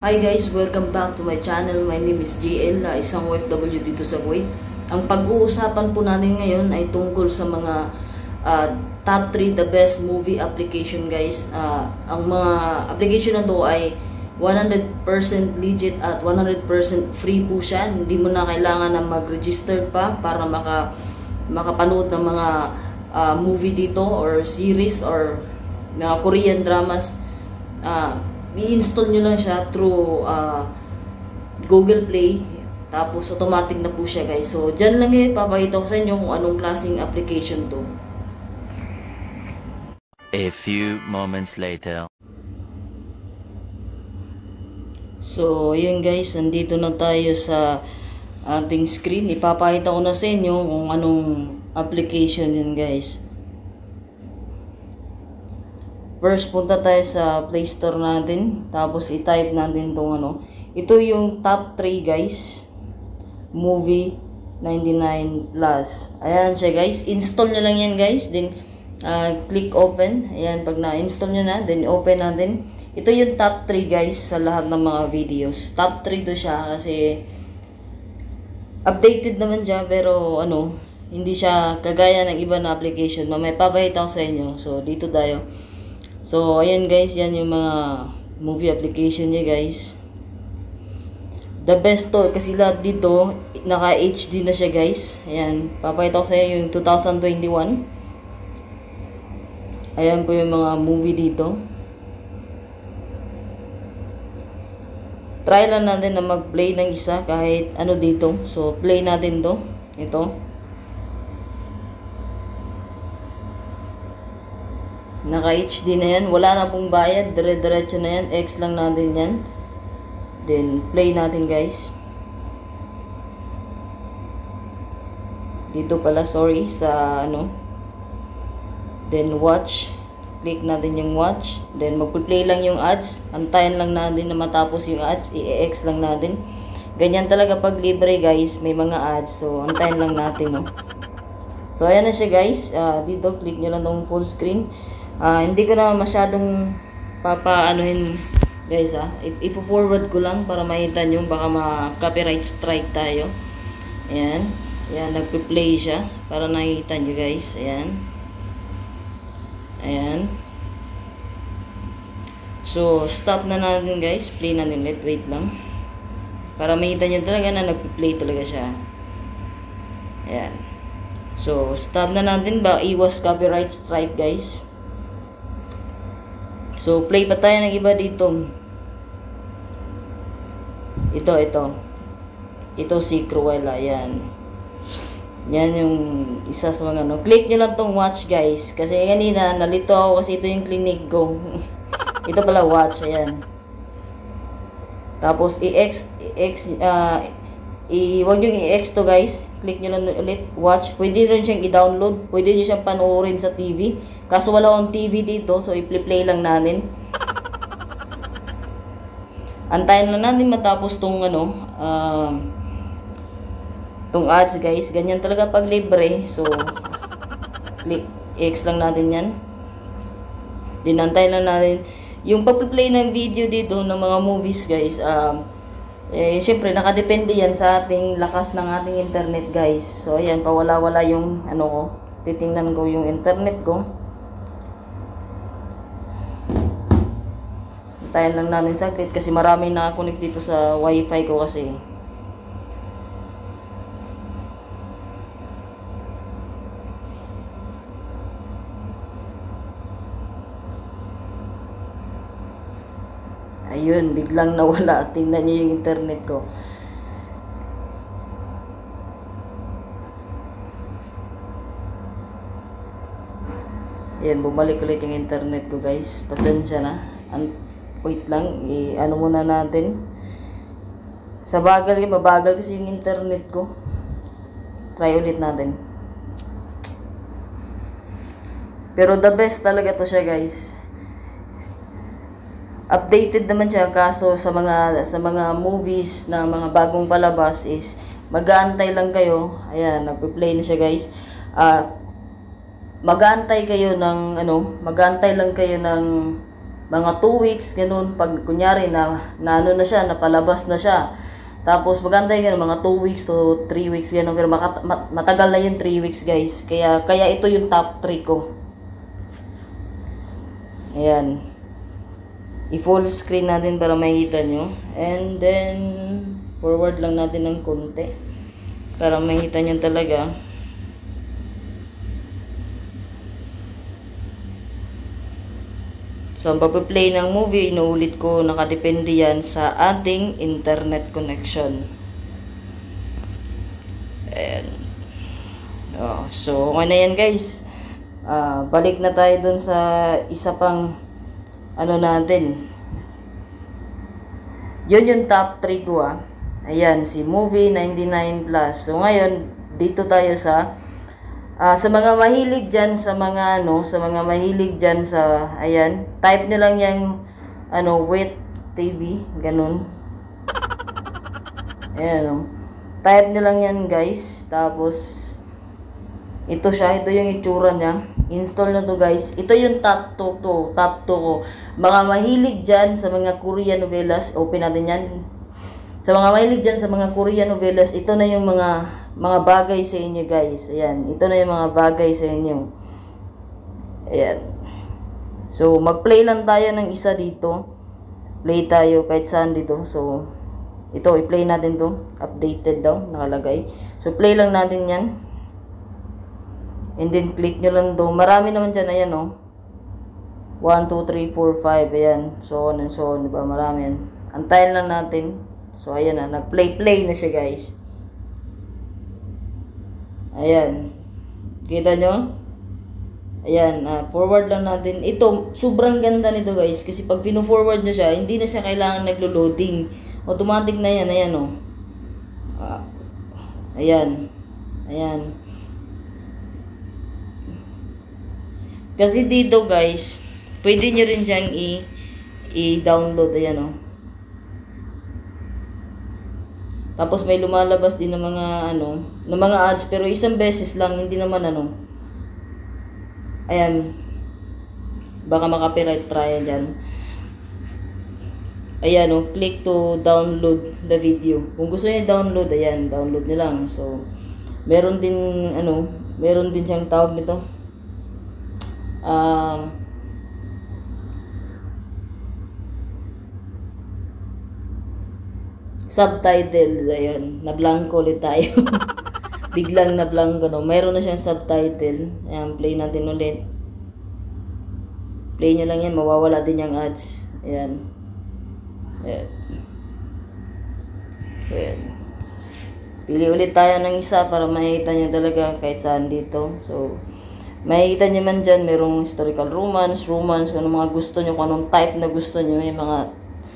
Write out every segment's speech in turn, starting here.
Hi guys, welcome back to my channel. My name is JL, isang OFW dito sa Kuwait. Ang pag-uusapan po natin ngayon ay tungkol sa mga top 3 the best movie application guys. Ang mga application na to ay 100% legit at 100% free po siya. Hindi mo na kailangan na mag-register pa para makapanood ng mga movie dito or series or mga Korean dramas. I-install nyo lang siya through Google Play, tapos automatic na po siya guys. So dyan lang papakita ko sa inyo kung anong klaseng application to. A few moments later. So yun guys, nandito na tayo sa ating screen. Ipapakita ko na sa inyo kung anong application yun guys. First, punta tayo sa Play Store natin. Tapos, i-type natin itong ano. Ito yung top 3 guys. Movie 99 Plus. Ayan siya guys. Install nyo lang yan guys. Then, click open. Ayan, pag na-install nyo na, then open natin. Ito yung top 3 guys sa lahat ng mga videos. Top 3 to siya kasi updated naman siya. Pero, ano, hindi siya kagaya ng iba na application. Mamaya papakita ko sa inyo. So, dito tayo. So, ayan guys, yan yung mga movie application niya guys. The best to, kasi lahat dito, naka-HD na siya guys. Ayan, papakita ko sa inyo yung 2021. Ayan po yung mga movie dito. Try lang natin na mag-play ng isa kahit ano dito. So, play natin to. Ito. Naka-HD na yan. Wala na pong bayad. Dire-diretso na yan. X lang natin yan. Then, play natin guys. Dito pala, sorry, sa ano. Then, watch. Click natin yung watch. Then, mag-play lang yung ads. Antayin lang natin na matapos yung ads. I-X lang natin. Ganyan talaga pag libre guys. May mga ads. So, antayin lang natin, no. So, ayan na siya guys. Dito, click nyo lang tong full screen. Hindi ko na masyadong papaanuhin guys i-forward ko lang para makita nyo, baka ma-copyright strike tayo. Ayan. Ayan, nagpe-play siya para nakikita nyo guys. Ayan. Ayan. So, stop na natin guys. Play natin ulit. Wait lang. Para makita nyo talaga na nagpe-play talaga siya. Ayan. So, stop na natin. Baka iwas copyright strike guys. So, play pa tayo ng iba dito. Ito si Cruella. Yan. Yan yung isa sa mga no. Click nyo lang tong watch guys. Kasi kanina, nalito ako kasi ito yung clinic ko. Ito pala watch. Ayan. Tapos, huwag nyo i-X to guys. Click nyo lang ulit. Watch. Pwede rin siyang i-download. Pwede nyo siyang panoorin sa TV. Kaso wala akong TV dito. So, i-play lang natin. Antayin lang natin matapos tong ano. Tong ads guys. Ganyan talaga pag libre. So, click. X lang natin yan. Dinantayin lang natin. Yung pag-play ng video dito ng mga movies guys. Siyempre, nakadepende yan sa ating lakas ng ating internet guys. So, ayan, pawala-wala yung ano ko. Titingnan ko yung internet ko. Tayo lang natin saglit kasi marami nakakonect dito sa wifi ko kasi. Ayun, biglang nawala. Tingnan niyo yung internet ko. Ayan, bumalik ulit yung internet ko guys. Pasensya na. Wait lang. Ano muna natin. Sa bagal, mabagal kasi yung internet ko. Try ulit natin. Pero the best talaga to siya guys. Updated naman siya, kaso sa mga movies na mga bagong palabas is mag-aantay lang kayo. Ayan, nagpe-play na siya guys. Mag-aantay kayo ng ano, mag-aantay lang kayo ng mga 2 weeks, ganun, pag kunyari na ano na siya, napalabas na siya. Tapos maganda yun, mga 2 weeks to 3 weeks, ganun, pero matagal na yun 3 weeks guys. Kaya ito yung top 3 ko. Ayan. I-full screen natin para makita nyo. And then, forward lang natin ng konti. Para makita nyo talaga. So, ang pag-play ng movie, inuulit ko, nakadepende yan sa ating internet connection. Ayan. Oh, so, okay na yan guys. Balik na tayo dun sa isa pang ano natin. Yun yung top 3 ko Ayan, si Movie 99 Plus. So, ngayon, dito tayo sa mga mahilig dyan sa mga mahilig dyan sa, ayan, type nilang yung, wait TV, ganun. Ayan, type nilang yan guys, tapos, ito yung itsura niya, install na to guys, ito yung top 2 ko, mga mahilig dyan sa mga Korean novelas, open natin yan, sa mga mahilig dyan sa mga Korean novelas, ito na yung mga bagay sa inyo guys. Ayan, ito na yung mga bagay sa inyo. Ayan. So, mag-play lang tayo ng isa dito. Play tayo kahit saan dito. So, ito, i-play natin to. Updated daw, nakalagay. So, play lang natin yan. And then, click nyo lang do. Marami naman dyan, ayan 1, 2, 3, 4, 5, ayan. So on and so on, diba? Marami yan. Antayin lang natin. So, ayan na. Nag-play na siya, guys. Ayan. Kita nyo? Ayan. Forward lang natin. Ito, sobrang ganda nito, guys. Kasi pag pino-forward nyo siya, hindi na siya kailangan naglo-loading. Automatic na yan. Ayan, Ayan. Ayan. Kasi dito, guys, pwede nyo rin siyang i-download. Ayan, Tapos may lumalabas din ng mga ads, pero isang beses lang, hindi naman Ayan. Baka maka-copyright trial dyan. Ayan click to download the video. Kung gusto niyo download, ayan, download niyo lang. So, meron din siyang tawag nito. Subtitles, ayan, na-blanco ulit tayo. Biglang na-blanco, mayroon na siyang subtitle. Ayan, play natin ulit. Play nyo lang yan, mawawala din yung ads. Ayan. Ayan. Ayan. Pili ulit tayo ng isa para makikita nyo talaga kahit saan dito. So, makikita nyo man dyan, merong historical romance, kung anong mga gusto nyo, kung anong type na gusto nyo, yung mga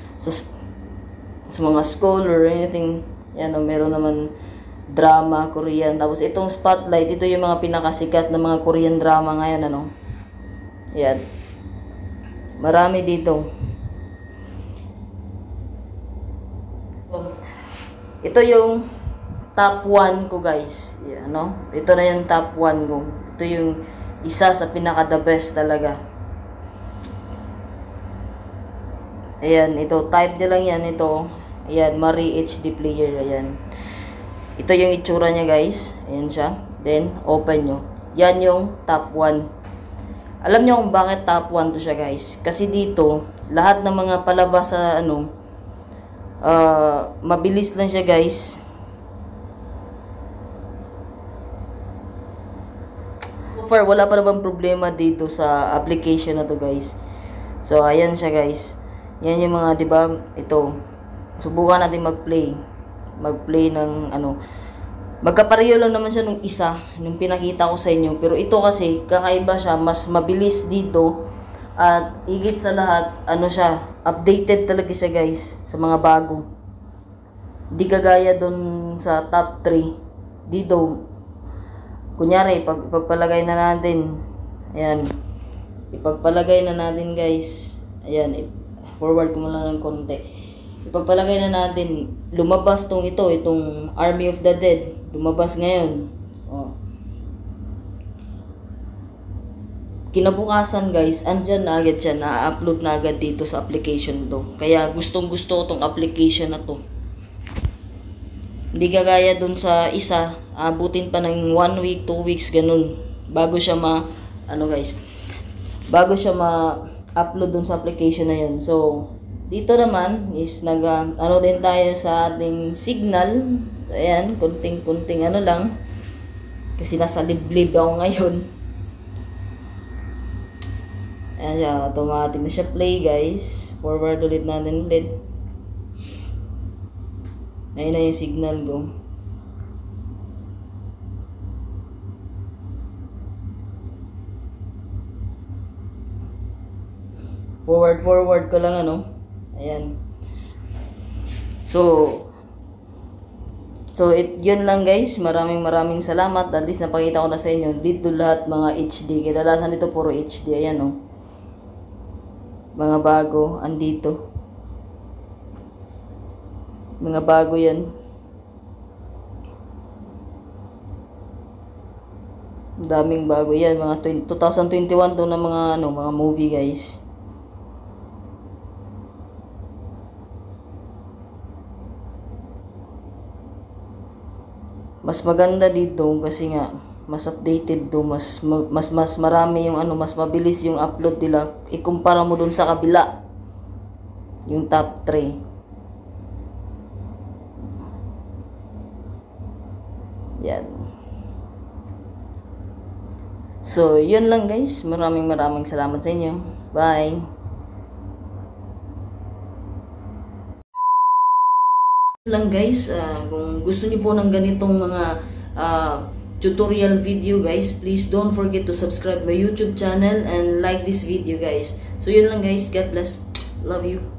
sa mga scholar or anything. Yan meron naman drama, Korean. Tapos itong spotlight, ito yung mga pinakasikat na mga Korean drama ngayon, Yan. Marami dito. Ito yung top 1 ko, guys. Yan, Ito na yung top 1 ko. Ito yung isa sa pinaka the best talaga. Ayan, ito, type nyo lang yan, ito. Ayan, Marie HD player, ayan. Ito yung itsura niya, guys. Ayan siya. Then, open nyo. Yan yung top 1. Alam nyo kung bakit top 1 to siya, guys. Kasi dito, lahat ng mga palabas sa, mabilis lang siya, guys. So far, wala pa naman problema dito sa application na to, guys. So, ayan siya, guys. Yan yung mga, diba, ito. Subukan natin mag-play. Mag-play ng, magkapareho lang naman siya nung isa, nung pinakita ko sa inyo. Pero ito kasi, kakaiba siya, mas mabilis dito. At, higit sa lahat, siya, updated talaga siya, guys, sa mga bago. Di kagaya dun sa top 3. Dito, kunyari, ipagpalagay na natin. Ayan. Ipagpalagay na natin, guys. Ayan, forward ko mo lang ng konti. Ipagpalagay na natin, lumabas itong Army of the Dead. Lumabas ngayon. kinabukasan guys, andyan na agad siya, na-upload na agad dito sa application to. Kaya gustong gusto ko tong application na to. Hindi kagaya dun sa isa, abutin pa ng 1 week, 2 weeks, ganun. Bago siya bago siya ma-upload dun sa application na yun. So, dito naman is ano din tayo sa ating signal. So, ayan, kunting lang. Kasi nasa liblib ako ngayon. Ayan siya, automatic na siya play guys. Forward ulit natin ulit. Ayun na yung signal ko. Forward ko lang Ayan. So yun lang guys. Maraming salamat. At least napakita ko na sa inyo. Dito lahat mga HD. Kadalasan dito puro HD. Ayan mga bago. Andito. Mga bago yan. Daming bago yan. Mga 2021 to na mga mga movie guys. Mas maganda dito kasi nga mas updated do, mas marami yung mas mabilis yung upload nila. Ikumpara mo dun sa kabila. Yung top 3. Yan. So, yun lang guys. Maraming salamat sa inyo. Bye. Lang guys, kung gusto niyo po ng ganitong mga tutorial video guys, please don't forget to subscribe my YouTube channel and like this video guys. So, yun lang guys. God bless. Love you.